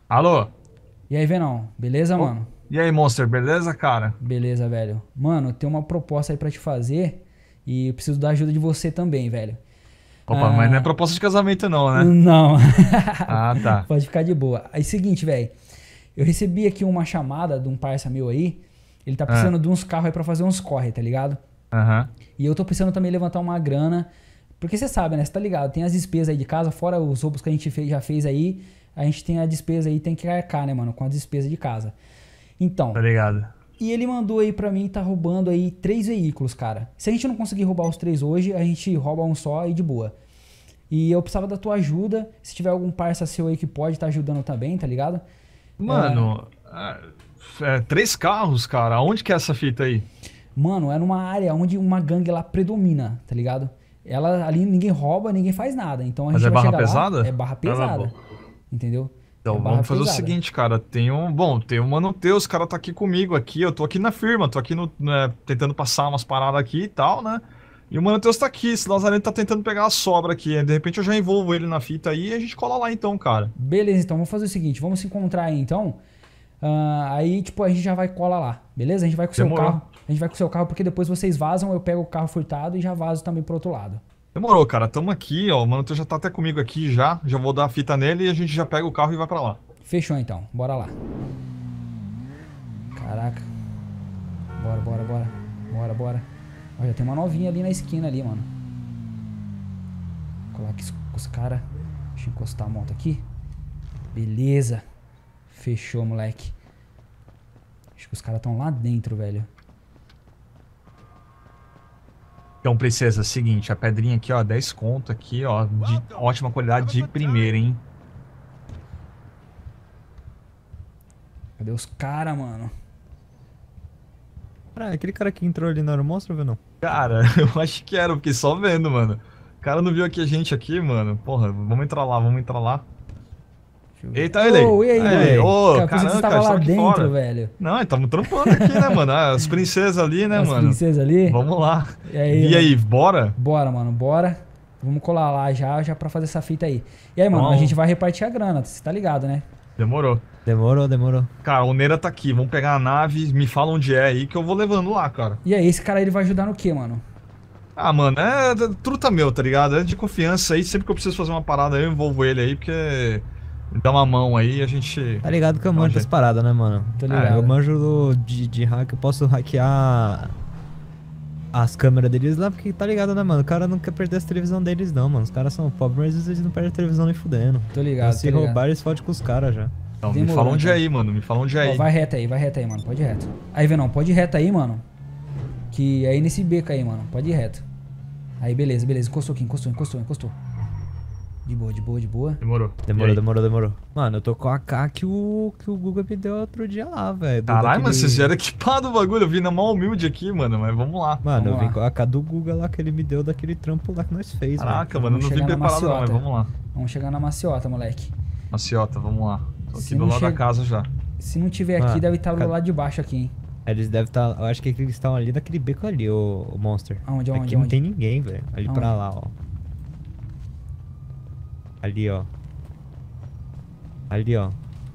Alô? E aí, Venão, beleza, Ô, mano? e aí, Monster, beleza, cara? Beleza, velho. Mano, tem uma proposta aí pra te fazer e eu preciso da ajuda de você também, velho. Opa, mas não é Ah, proposta de casamento não, né? não. Ah, tá. Pode ficar de boa. Aí, seguinte, velho. Eu recebi aqui uma chamada de um parça meu aí. Ele tá Ah, precisando de uns carros aí pra fazer uns corre, tá ligado? aham. E eu tô precisando também levantar uma grana. Porque você sabe, né? Você tá ligado? Tem as despesas aí de casa, fora os roubos que a gente já fez aí. A gente tem a despesa aí, tem que arcar, né, mano? Com a despesa de casa. Tá Então, ligado. e ele mandou aí pra mim, tá roubando aí 3 veículos, cara. Se a gente não conseguir roubar os 3 hoje, a gente rouba um só e de boa. E eu precisava da tua ajuda. Se tiver algum parça seu aí que pode estar ajudando também, tá ligado? Mano, três carros, cara. Aonde que é essa fita aí? Mano, é numa área onde uma gangue lá predomina, tá ligado? Ela ali ninguém rouba, ninguém faz nada. Então a Mas gente é vai barra chegar lá, é pesada? barra Ela, pesada. Entendeu? É então, barra vamos fazer o pesada. seguinte, cara. Tem um Mano Teus, o cara tá aqui comigo aqui. Eu tô aqui na firma, tô aqui tentando passar umas paradas aqui e tal, né? E o Mano Teus tá aqui. Esse Lazarento tá tentando pegar a sobra aqui. De repente eu já envolvo ele na fita aí e a gente cola lá então, cara. Beleza, então vamos fazer o seguinte, vamos se encontrar aí então. Aí, tipo, a gente já vai cola lá, beleza? A gente vai com o seu Demorou. carro. A gente vai com o seu carro porque depois vocês vazam, eu pego o carro furtado e já vazo também pro outro lado. Demorou, cara. Tamo aqui, ó. O Mano Teus já tá até comigo aqui já. Já vou dar a fita nele e a gente já pega o carro e vai pra lá. Fechou então, bora lá. Caraca. Bora, bora, bora. Bora, bora. Ó, já tem uma novinha ali na esquina ali, mano. Vou colar aqui com os caras. Deixa eu encostar a moto aqui. Beleza. Fechou, moleque. Acho que os caras estão lá dentro, velho. Então, princesa, seguinte, a pedrinha aqui, ó, 10 conto aqui, ó, de ótima qualidade de primeira, hein? Cadê os caras, mano? Ah, aquele cara que entrou ali não era o monstro, ou não? Cara, eu acho que era, eu fiquei só vendo, mano. O cara não viu aqui a gente aqui, mano. Porra, vamos entrar lá, vamos entrar lá. Deixa eu ver. Eita, ele aí. Ô, e aí, Aí, ele aí. mano? Ô, Cara, pensei que você caramba, cara, tava lá estamos aqui dentro, fora. velho. Não, estamos trampando aqui, né, mano? Ah, as princesas ali, né, As mano? princesas ali. Vamos lá. E aí, E mano? aí, bora? Bora, mano, bora. Vamos colar lá já pra fazer essa fita aí. E aí, mano, a gente Então, vai repartir a grana, você tá ligado, né? demorou. Demorou, demorou. Cara, o Neira tá aqui, vamos pegar a nave, me fala onde é aí que eu vou levando lá, cara. E aí, esse cara ele vai ajudar no quê, mano? Ah, mano, truta meu, tá ligado? É de confiança aí, sempre que eu preciso fazer uma parada eu envolvo ele aí, porque me dá uma mão aí e a gente Tá ligado que eu dá um manjo das jeito. paradas, né, mano? Tô É, Eu ligado. manjo de hack, eu posso hackear as câmeras deles lá, porque tá ligado, né, mano? O cara não quer perder as televisão deles, não, mano. Os caras são pobres, mas eles não perdem a televisão nem fudendo. Tô Então, ligado, se tô ligado. roubar, eles fodem com os caras já. então, me fala Demorou, onde é então. aí, mano, me fala onde é Ó, aí. vai reto aí, mano. Pode ir reto. Aí, Venão, pode ir reto aí, mano. Que é aí nesse beco aí, mano. Pode ir reto. Aí, beleza, beleza. Encostou aqui, encostou. De boa, de boa, de boa. Demorou. E Demorou, aí? demorou. Mano, eu tô com a AK que o Guga me deu outro dia lá, velho. Caralho, mas vocês já daquele... eram equipados o bagulho, eu vim na mão humilde aqui, mano, mas vamos lá. Mano, eu Vamos vim lá. com a AK do Guga lá que ele me deu daquele trampo lá que nós fez, velho. Caraca, mano, eu Vamos não vim chegar na preparado não, mas maciota. vamos lá. Vamos chegar na maciota, moleque. Maciota, vamos lá. Tô aqui Se do não lado da chega- casa já. Se não tiver aqui, Mano, deve estar do cadê? lado de baixo aqui, hein? Eles devem estar. Eu acho que eles estão ali naquele beco ali, o Monster. Aonde, Aqui aonde, não aonde? tem ninguém, velho. Ali Aonde? pra lá, ó. Ali, ó. Ali, ó.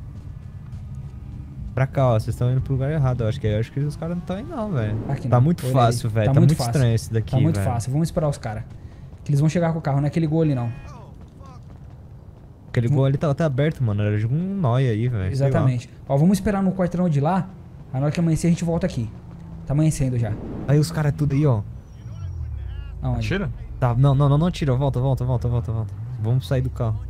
Pra cá, ó. Vocês estão indo pro lugar errado. Eu acho que os caras não estão indo, não, velho. Aqui Tá não. muito Olha fácil, aí. velho. Tá muito estranho esse daqui, Tá muito velho. fácil. Vamos esperar os caras. Que eles vão chegar com o carro, não é aquele gol ali, não. Aquele gol ali tá aberto, mano. Era de um nóia aí, velho. sei lá. Exatamente. Ó, vamos esperar no quarteirão de lá. A hora que amanhecer, a gente volta aqui. Tá amanhecendo já. Aí os caras tudo aí, ó. Aonde? Tira? Tá, não tira. Volta. Vamos sair do carro.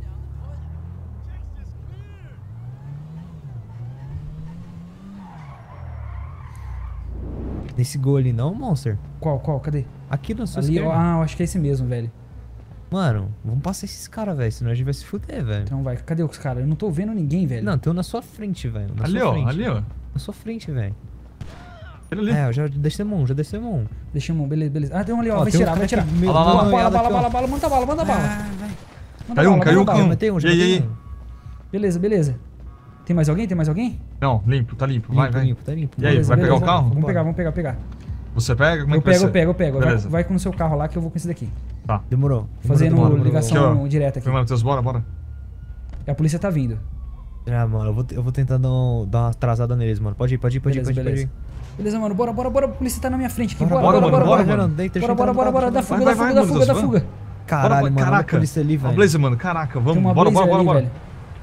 Nesse gol ali não, Monster? Qual? Cadê? Aqui na sua Ali, ó. esquerda. Ah, eu acho que é esse mesmo, velho. Mano, vamos passar esses caras, velho. Senão a gente vai se fuder, velho. Então vai. Cadê os caras? Eu não tô vendo ninguém, velho. Não, tem um na sua frente, velho. Na Ali, sua ó, frente. ali, ó. Na sua frente, velho. Ele ali. É, eu já descemos um, já descemos um. Deixa eu mão, beleza. Ah, tem um ali, ó. Ó, Vai tem uns tirar, vai cara tirar. aqui meio Olha lá, Bala, olha noiado bala, aqui, ó. bala, manda bala, manda bala. Ah, vai. Manda Caiu um, bala, caiu manda um. Já bala. matei um, já E aí, matei e aí? um. Beleza. Tem mais alguém? Não, limpo, tá limpo. Vai, vai. Tá limpo. E aí, Beleza, vai pegar o beleza. carro? Vamos Vambora. pegar. Você pega? Como é Eu que vai pego, ser? eu pego. Beleza. Vai com o seu carro lá que eu vou com esse daqui. Tá. Demorou. Fazendo demorou. ligação Aqui, ó. direta aqui. Foi, Matheus, bora. E a polícia tá vindo. Ah, mano, eu vou tentar dar uma atrasada neles, mano. Pode ir, pode ir, pode ir, Beleza, pode ir, pode beleza. ir. Beleza, mano, bora, bora, bora. A polícia tá na minha frente aqui. Bora, Bora, bora, bora, bora. mano. Bora, bora, bora, bora. Da fuga, da fuga, da fuga, da Deus, fuga. Caralho, mano, olha a caraca. polícia ali, Uma velho. Blazer, mano, caraca, Tem vamos, uma bora, Blazer bora, ali, bora, bora. velho.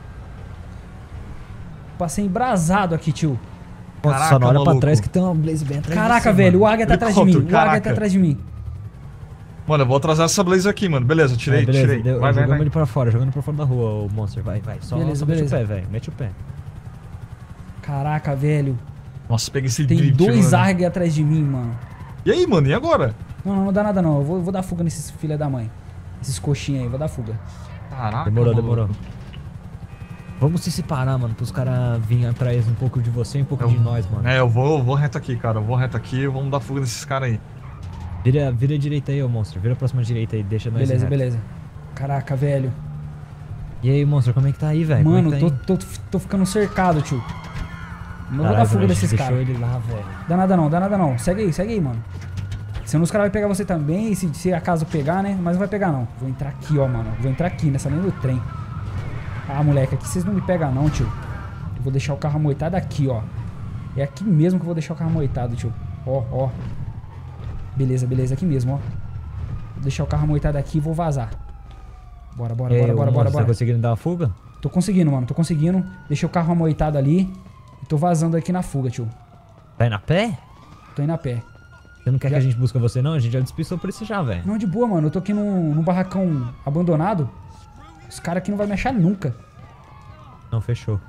Passei embrasado aqui, tio. Nossa, Caraca, só não olha pra maluco. trás que tem uma Blaze bem atrás de Caraca, você, velho, o mano. Águia tá atrás de mim. O Águia Caraca. tá atrás de mim. Mano, eu vou atrasar essa Blazer aqui, mano. Beleza, tirei, Beleza, tirei. deu, Vai, vai, jogamos vai. ele pra fora, jogando pra fora da rua, o Monster. Vai, vai. Só, Beleza, só mete beleza. o pé, velho. Mete o pé. Caraca, velho. Nossa, peguei esse Tem drift, dois mano. Águia atrás de mim, mano. E aí, mano, e agora? Não dá nada não. Eu vou dar fuga nesses filha da mãe. Esses coxinha aí, vou dar fuga. Caraca, Demorou, maluco. demorou. Vamos se separar, mano, pros caras virem atrás um pouco de você e um pouco de nós, mano. É, eu vou reto aqui, cara. Eu vou reto aqui e vamos dar fuga nesses caras aí. Vira a direita aí, ô Monster. Vira a próxima direita aí, deixa nós Beleza, reto. beleza. Caraca, velho. E aí, Monster, como é que tá aí, velho? Mano, como é que tá aí? tô ficando cercado, tio. Não vou dar Caralho, fuga velho, desses deixou caras. ele lá, velho. Dá nada não. Segue aí, mano. Senão os caras vão pegar você também, se acaso pegar, né? Mas não vai pegar, não. Vou entrar aqui, ó, mano. Vou entrar aqui, nessa linha do trem. Ah, moleque, aqui vocês não me pegam, não, tio. Eu vou deixar o carro amoitado aqui, ó. É aqui mesmo que eu vou deixar o carro amoitado, tio. Ó, ó. Beleza, beleza, aqui mesmo, ó. Vou deixar o carro amoitado aqui e vou vazar. Bora, bora, E aí, bora, ô, bora, Monster, bora, bora. Tá conseguindo dar uma fuga? Tô conseguindo, mano, tô conseguindo. Deixei o carro amoitado ali. E tô vazando aqui na fuga, tio. Tá indo a pé? Tô indo a pé. Você não quer Já- que a gente busque você, não? A gente já despistou por isso já, velho. Não, de boa, mano. Eu tô aqui num barracão abandonado. Os caras aqui não vão me achar nunca. Não, fechou.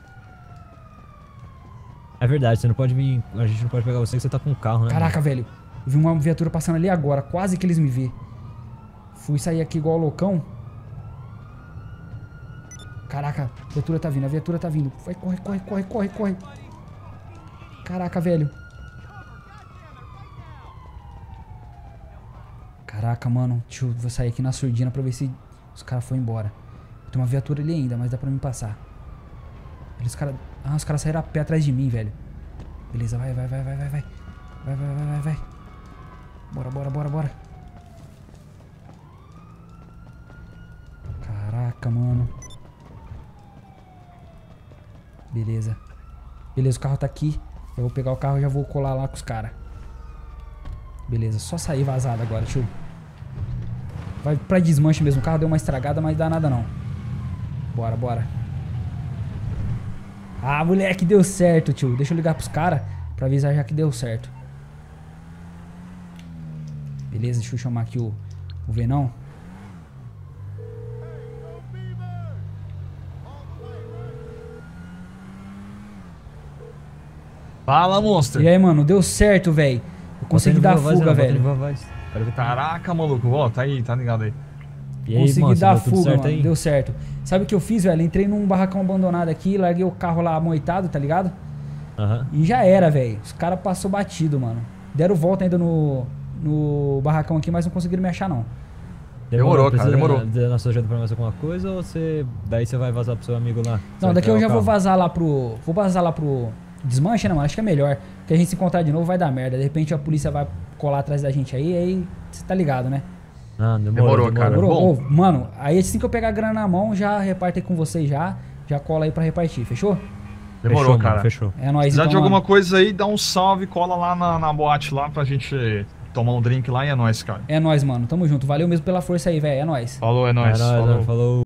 É verdade, você não pode vir. A gente não pode pegar você que você tá com um carro, né? Caraca, velho. Eu vi uma viatura passando ali agora. Quase que eles me vê. Fui sair aqui igual loucão. Caraca, a viatura tá vindo, a viatura tá vindo. Vai, corre, corre, corre, corre, corre. Caraca, velho. Caraca, mano. Deixa eu vou sair aqui na surdina pra ver se os caras foram embora. Tem uma viatura ali ainda, mas dá pra mim passar. Os caras... Ah, os caras saíram a pé atrás de mim, velho. Beleza, vai, vai, vai, vai, vai, vai. Vai, vai, vai, vai, vai. Bora, bora, bora, bora. Caraca, mano. Beleza. Beleza, o carro tá aqui. Eu vou pegar o carro e já vou colar lá com os caras. Beleza, só sair vazado agora, tio. Vai pra desmanche mesmo. O carro deu uma estragada, mas dá nada não. Bora, bora. Ah, moleque, deu certo, tio. Deixa eu ligar pros caras pra avisar já que deu certo. Beleza, deixa eu chamar aqui o Venão. Fala, Monster. E aí, mano, deu certo, velho. Eu consegui dar fuga, velho. Caraca, maluco. Ó, tá aí, tá ligado aí. E aí, Consegui Monster, dar deu tudo fuga, certo mano. aí? Deu certo. Sabe o que eu fiz, velho? Entrei num barracão abandonado aqui, larguei o carro lá amoitado, tá ligado? Aham. E já era, velho. Os caras passou batido, mano. Deram volta ainda no barracão aqui, mas não conseguiram me achar, não. Demorou, cara, Precisa demorou. Da nossa ajuda pra mais alguma coisa ou você. Daí você vai vazar pro seu amigo lá? Você Não, vai daqui eu pegar já o vou carro? vazar lá pro... Vou vazar lá pro desmanche, né, mano? Acho que é melhor. Porque a gente se encontrar de novo vai dar merda. De repente a polícia vai colar atrás da gente aí você tá ligado, né? Ah, Demorou, cara. Demorou? bom. Ô, mano, aí assim que eu pegar a grana na mão, já reparto aí com vocês já. Já cola aí pra repartir, fechou? Demorou, Fechou, cara. Mano, fechou. É nóis, Se precisar então, de alguma mano. coisa aí, dá um salve, cola lá na boate lá pra gente tomar um drink lá e é nóis, cara. É nóis, mano. Tamo junto. Valeu mesmo pela força aí, velho. É nóis. Falou, é nóis. É nóis, Falou. falou.